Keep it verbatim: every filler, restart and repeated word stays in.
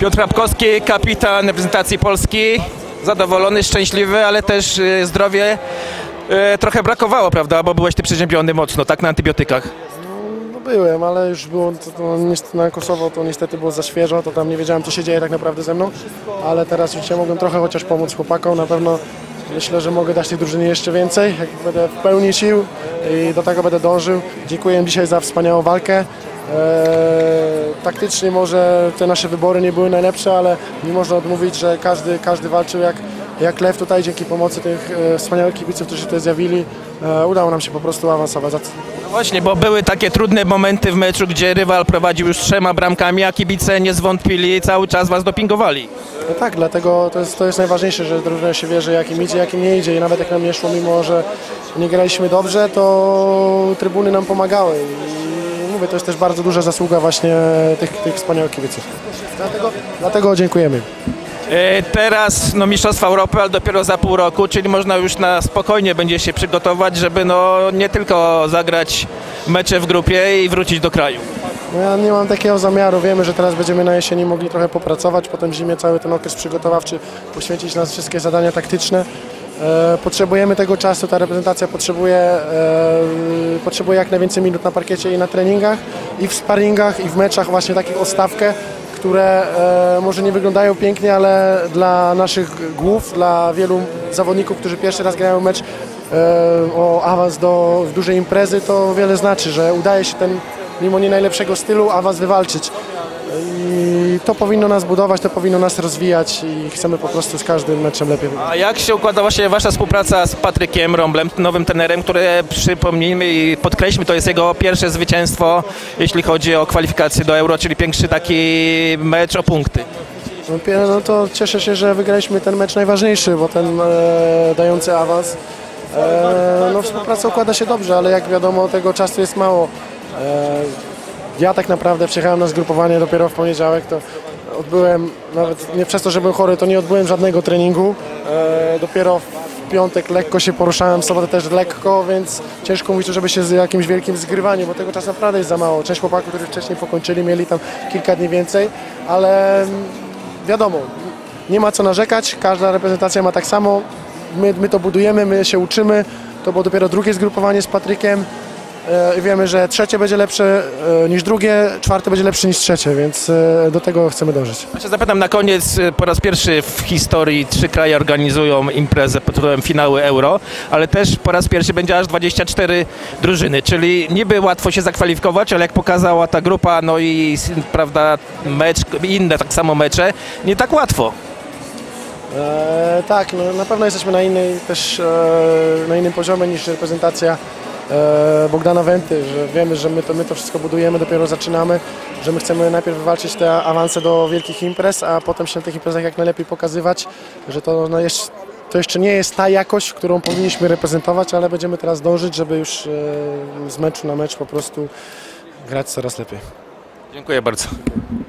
Piotr Rapkowski, kapitan reprezentacji Polski. Zadowolony, szczęśliwy, ale też y, zdrowie y, trochę brakowało, prawda? Bo byłeś ty przeziębiony mocno, tak, na antybiotykach. No byłem, ale już było to, to, na Kosowo to niestety było za świeżo, to tam nie wiedziałem, co się dzieje tak naprawdę ze mną, ale teraz już mogłem trochę chociaż pomóc chłopakom. Na pewno myślę, że mogę dać tej drużynie jeszcze więcej, jak będę w pełni sił i do tego będę dążył. Dziękuję im dzisiaj za wspaniałą walkę. Eee, taktycznie może te nasze wybory nie były najlepsze, ale nie można odmówić, że każdy, każdy walczył jak, jak lew tutaj. Dzięki pomocy tych e, wspaniałych kibiców, którzy się tutaj zjawili, e, udało nam się po prostu awansować. No właśnie, bo były takie trudne momenty w meczu, gdzie rywal prowadził już trzema bramkami, a kibice nie zwątpili i cały czas was dopingowali. No tak, dlatego to jest, to jest najważniejsze, że drużyna się wie, że jak im idzie, jak im nie idzie i nawet jak nam nie szło, mimo że nie graliśmy dobrze, to trybuny nam pomagały. I mówię, to jest też bardzo duża zasługa właśnie tych, tych wspaniałych kibiców. Dlatego, dlatego dziękujemy. E, teraz no, Mistrzostwa Europy, ale dopiero za pół roku, czyli można już na spokojnie będzie się przygotować, żeby no, nie tylko zagrać mecze w grupie i wrócić do kraju. No ja nie mam takiego zamiaru. Wiemy, że teraz będziemy na jesieni mogli trochę popracować, potem w zimie cały ten okres przygotowawczy poświęcić na wszystkie zadania taktyczne. E, potrzebujemy tego czasu, ta reprezentacja potrzebuje, e, potrzebuje jak najwięcej minut na parkiecie i na treningach, i w sparingach, i w meczach właśnie takich o stawkę, które e, może nie wyglądają pięknie, ale dla naszych głów, dla wielu zawodników, którzy pierwszy raz grają mecz e, o awans do dużej imprezy, to wiele znaczy, że udaje się ten, mimo nie najlepszego stylu, awans wywalczyć. I to powinno nas budować, to powinno nas rozwijać i chcemy po prostu z każdym meczem lepiej wygrać. A jak się układa właśnie wasza współpraca z Patrykiem Romblem, nowym trenerem, który, przypomnijmy i podkreślmy, to jest jego pierwsze zwycięstwo, jeśli chodzi o kwalifikację do Euro, czyli pierwszy taki mecz o punkty. No, no to cieszę się, że wygraliśmy ten mecz najważniejszy, bo ten e, dający awans. E, no współpraca układa się dobrze, ale jak wiadomo, tego czasu jest mało. E, Ja tak naprawdę przyjechałem na zgrupowanie dopiero w poniedziałek, to odbyłem, nawet nie przez to, że byłem chory, to nie odbyłem żadnego treningu. E, dopiero w piątek lekko się poruszałem, w sobotę też lekko, więc ciężko mówić, żeby się z jakimś wielkim zgrywaniem, bo tego czasu naprawdę jest za mało. Część chłopaków, którzy wcześniej pokończyli, mieli tam kilka dni więcej, ale wiadomo, nie ma co narzekać, każda reprezentacja ma tak samo. My, my to budujemy, my się uczymy, to było dopiero drugie zgrupowanie z Patrykiem. I wiemy, że trzecie będzie lepsze niż drugie, czwarte będzie lepsze niż trzecie, więc do tego chcemy dążyć. Ja się zapytam na koniec, po raz pierwszy w historii trzy kraje organizują imprezę pod tytułem finały Euro, ale też po raz pierwszy będzie aż dwadzieścia cztery drużyny, czyli niby łatwo się zakwalifikować, ale jak pokazała ta grupa, no i prawda, mecz, inne tak samo mecze, nie tak łatwo. E, tak, no, na pewno jesteśmy na innej też e, na innym poziomie niż reprezentacja Bogdana Wenty, że wiemy, że my to, my to wszystko budujemy, dopiero zaczynamy, że my chcemy najpierw wywalczyć te awanse do wielkich imprez, a potem się na tych imprezach jak najlepiej pokazywać, że to, no jeszcze, to jeszcze nie jest ta jakość, którą powinniśmy reprezentować, ale będziemy teraz dążyć, żeby już z meczu na mecz po prostu grać coraz lepiej. Dziękuję bardzo.